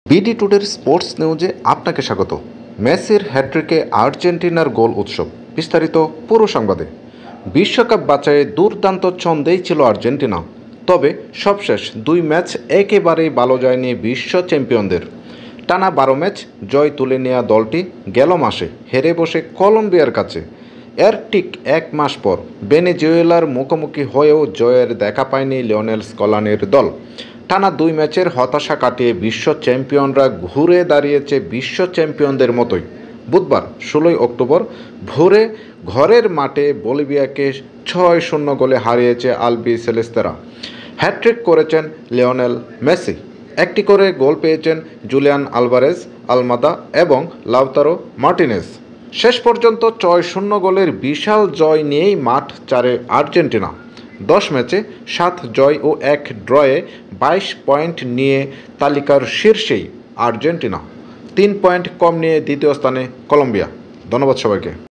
BD টুডের sports নিউজে আপনাকে স্বাগত। মেসির হ্যাট্রিকে আর্জেন্টিনার গোল উৎসব, বিস্তারিত পুরো সংবাদে। বিশ্বকাপ বাছাইয়ে দুর্দান্ত ছন্দেই ছিল আর্জেন্টিনা, তবে সবশেষ দুই ম্যাচ একেবারেই ভালো যায়নি বিশ্ব চ্যাম্পিয়নদের। টানা 12 ম্যাচ জয় তুলে নেওয়া দলটি গেল মাসে হেরে বসে কলম্বিয়ার কাছে। এর ঠিক এক মাস পর ভেনেজুয়েলার মুখোমুখি হয়েও জয়ের দেখা পায়নি লিওনেল স্কলানির দল। টানা 2 ম্যাচের হতাশা কাটিয়ে বিশ্ব চ্যাম্পিয়নরা ঘুরে দাঁড়িয়েছে বিশ্ব চ্যাম্পিয়নদের মতোই। বুধবার 16 অক্টোবর ভোরে ঘরের মাঠে বলিভিয়াকে 6-0 গোলে হারিয়েছে আলবিসেলেস্তেরা। হ্যাট্রিক করেছেন লিওনেল মেসি, একটি করে গোল পেয়েছেন জুলিয়ান আলভারেজ, আলমাদা এবং লাউতারো মার্টিনেজ। শেষ পর্যন্ত 6-0 গোলের বিশাল জয় নিয়েই মাঠ ছাড়ে আর্জেন্টিনা। 10 ম্যাচে 7 জয় ও 1 ড্রয়ে 22 পয়েন্ট নিয়ে তালিকার শীর্ষেই আর্জেন্টিনা, 3 পয়েন্ট কম নিয়ে দ্বিতীয় স্থানে কলম্বিয়া। ধন্যবাদ সবাইকে।